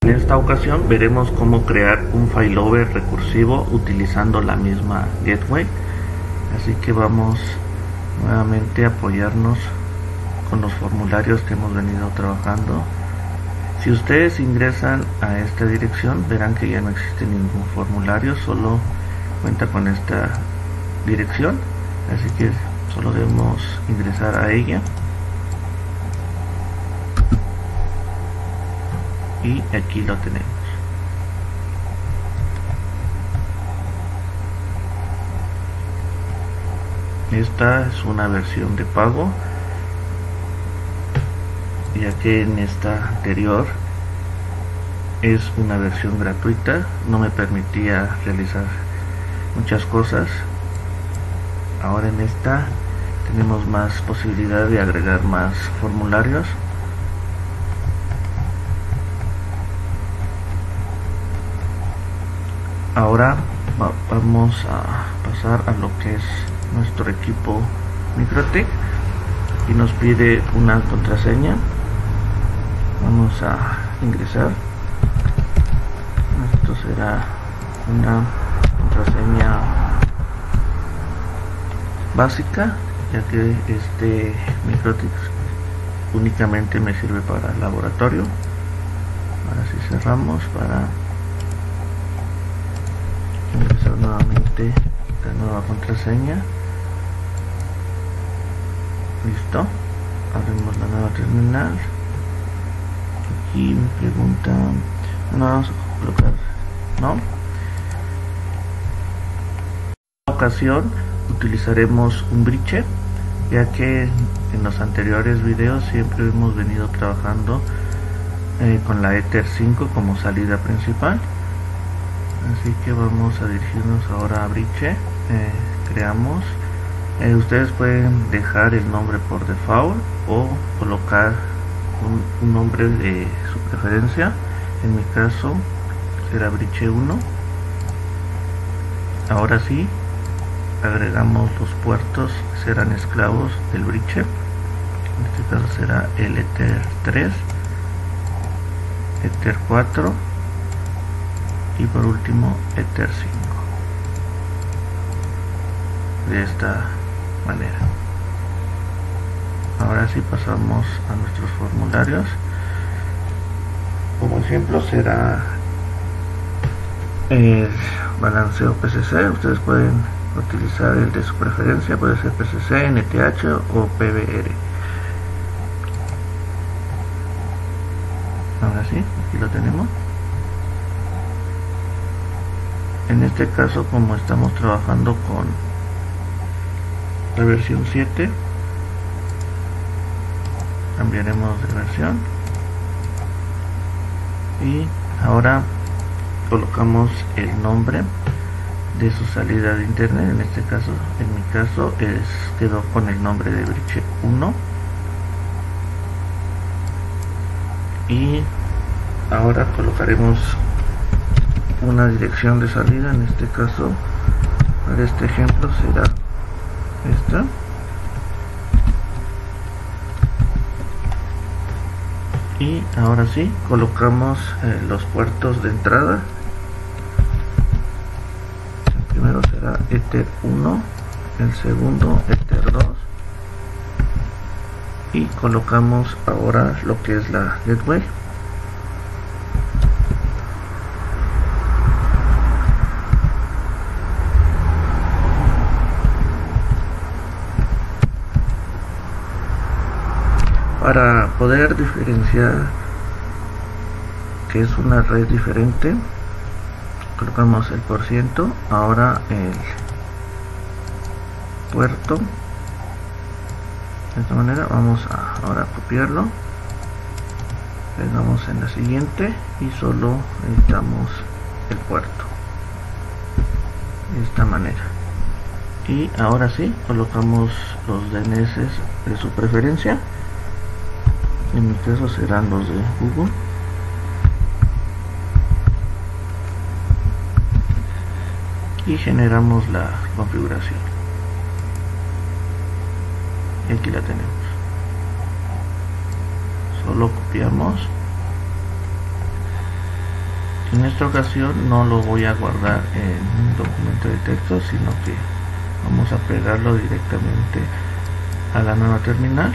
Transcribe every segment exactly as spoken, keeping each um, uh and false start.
En esta ocasión veremos cómo crear un failover recursivo utilizando la misma gateway, así que vamos nuevamente a apoyarnos con los formularios que hemos venido trabajando. Si ustedes ingresan a esta dirección verán que ya no existe ningún formulario, solo cuenta con esta dirección, así que solo debemos ingresar a ella y aquí lo tenemos. Esta es una versión de pago, ya que en esta anterior es una versión gratuita, no me permitía realizar muchas cosas. Ahora en esta tenemos más posibilidad de agregar más formularios. Ahora va, vamos a pasar a lo que es nuestro equipo MikroTik y nos pide una contraseña. Vamos a ingresar. Esto será una contraseña básica, ya que este MikroTik únicamente me sirve para el laboratorio. Ahora sí cerramos para ingresar nuevamente la nueva contraseña. Listo, abrimos la nueva terminal. Aquí me pregunta, no, vamos a colocar no. En esta ocasión utilizaremos un bridge, ya que en los anteriores videos siempre hemos venido trabajando eh, con la Ether cinco como salida principal. Así que vamos a dirigirnos ahora a bridge. eh, creamos, eh, ustedes pueden dejar el nombre por default o colocar un, un nombre de su preferencia. En mi caso será bridge uno. Ahora sí agregamos los puertos que serán esclavos del bridge. En este caso será el Ether tres, Ether cuatro y por último Ether cinco. De esta manera. Ahora sí pasamos a nuestros formularios. Como ejemplo será el balanceo P C C. Ustedes pueden utilizar el de su preferencia, puede ser P C C, N T H o P B R. Ahora sí, aquí lo tenemos. En este caso, como estamos trabajando con la versión siete, cambiaremos de versión y ahora colocamos el nombre de su salida de internet. En este caso, en mi caso es quedó con el nombre de bridge uno. Y ahora colocaremos una dirección de salida. En este caso, para este ejemplo será esta. Y ahora sí colocamos eh, los puertos de entrada. El primero será Ether uno, el segundo Ether dos y colocamos ahora lo que es la gateway. Para poder diferenciar que es una red diferente, colocamos el por ciento, ahora el puerto. De esta manera vamos a ahora copiarlo, pegamos en la siguiente y solo necesitamos el puerto de esta manera. Y ahora sí colocamos los D N S de su preferencia. En mi caso serán los de Google. Y generamos la configuración. Y aquí la tenemos. Solo copiamos En esta ocasión no lo voy a guardar en un documento de texto, sino que vamos a pegarlo directamente a la nueva terminal.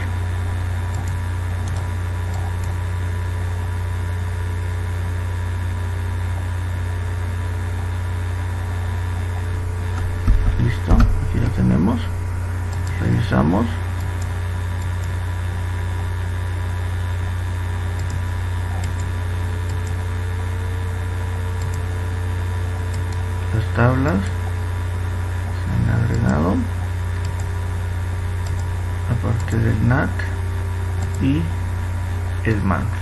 Listo, aquí lo tenemos. Revisamos. Las tablas se han agregado, aparte del N A T y el M A N.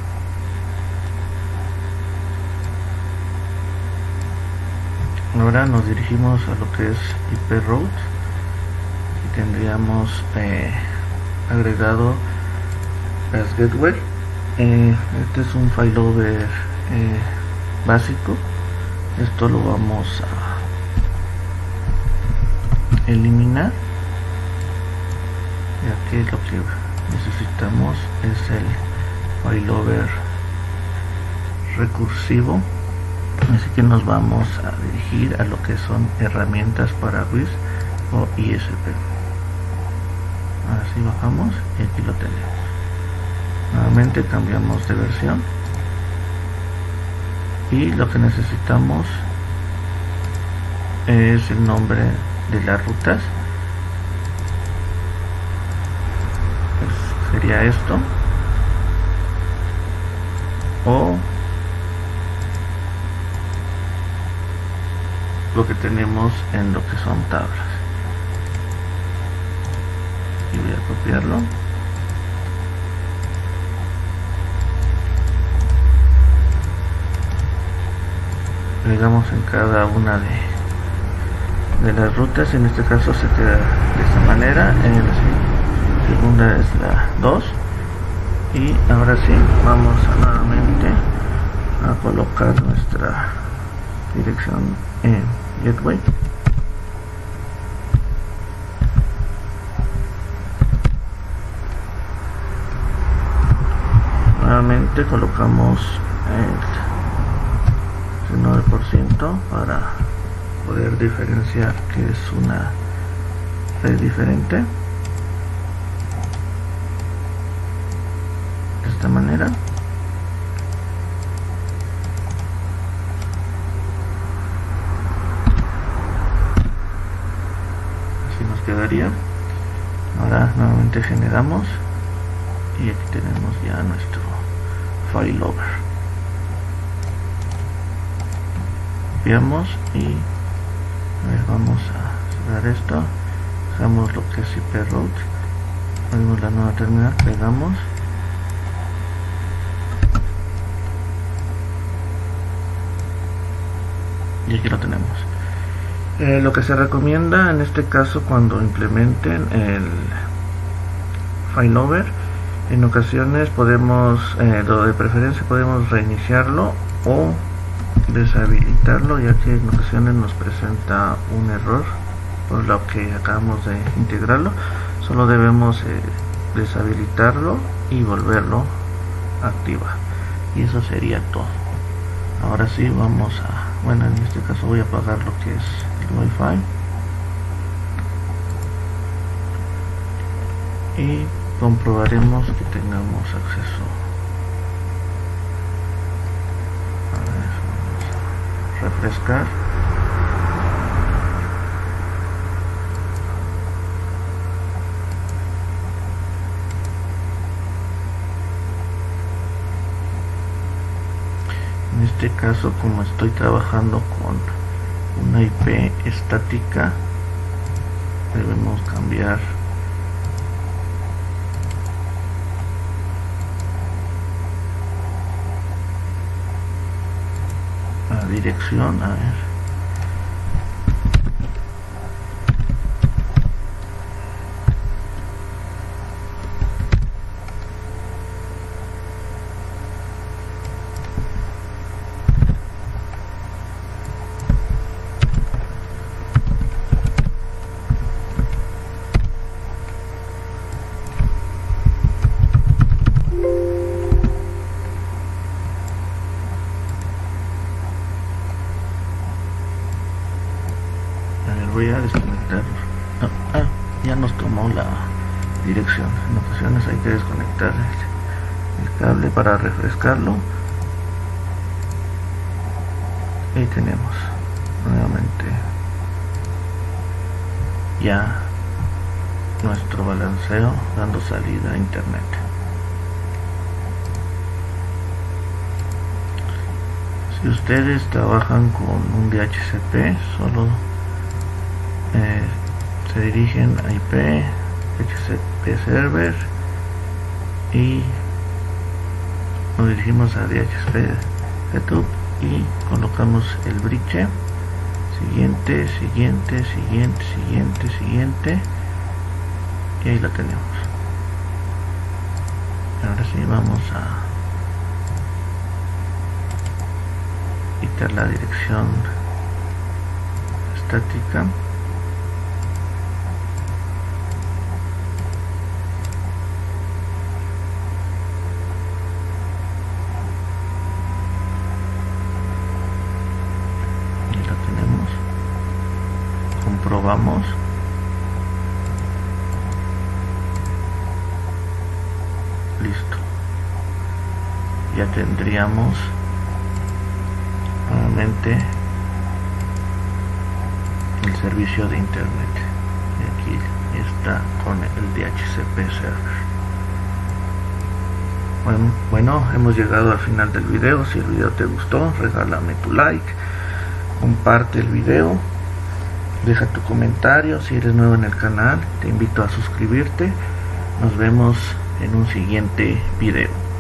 Ahora nos dirigimos a lo que es I P route y tendríamos eh, agregado las gateway. Eh, este es un failover eh, básico. Esto lo vamos a eliminar, ya que lo que necesitamos es el failover recursivo. Así que nos vamos a dirigir a lo que son herramientas para W I S o I S P. Así bajamos y aquí lo tenemos. Nuevamente cambiamos de versión y lo que necesitamos es el nombre de las rutas. Pues sería esto, o lo que tenemos en lo que son tablas. Y voy a copiarlo. Pegamos en cada una de, de las rutas. En este caso se queda de esta manera. En la segunda es la dos. Y ahora sí, vamos a nuevamente a colocar nuestra dirección en gateway. Nuevamente colocamos el nueve por ciento para poder diferenciar que es una red diferente. De esta manera. Así nos quedaría. Ahora nuevamente generamos y aquí tenemos ya nuestro failover. Copiamos y a ver, vamos a cerrar esto. Dejamos lo que es I P route, abrimos la nueva terminal, pegamos y aquí lo tenemos. Eh, lo que se recomienda en este caso cuando implementen el failover, en ocasiones podemos, eh, lo de preferencia podemos reiniciarlo o deshabilitarlo, ya que en ocasiones nos presenta un error por lo que acabamos de integrarlo. Solo debemos eh, deshabilitarlo y volverlo a activar, y eso sería todo. Ahora sí vamos a, bueno, en este caso voy a apagar lo que es el Wi-Fi y comprobaremos que tengamos acceso. A ver, vamos a refrescar. En este caso, como estoy trabajando con una I P estática, debemos cambiar la dirección. A ver, ver, voy a desconectar. Ah, ah, ya nos tomó la dirección. En ocasiones hay que desconectar el, el cable para refrescarlo. Y tenemos nuevamente ya nuestro balanceo dando salida a internet. Si ustedes trabajan con un D H C P, solo eh, se dirigen a I P, D H C P server, y nos dirigimos a D H C P YouTube y colocamos el bridge. Siguiente, siguiente, siguiente, siguiente, siguiente, y ahí la tenemos. Ahora sí vamos a quitar la dirección estática. Y la tenemos. Comprobamos. Listo. Ya tendríamos nuevamente el servicio de internet. Y aquí está con el D H C P server. Bueno, bueno, hemos llegado al final del video. Si el video te gustó, regálame tu like, comparte el video, deja tu comentario. Si eres nuevo en el canal, te invito a suscribirte. Nos vemos en un siguiente video.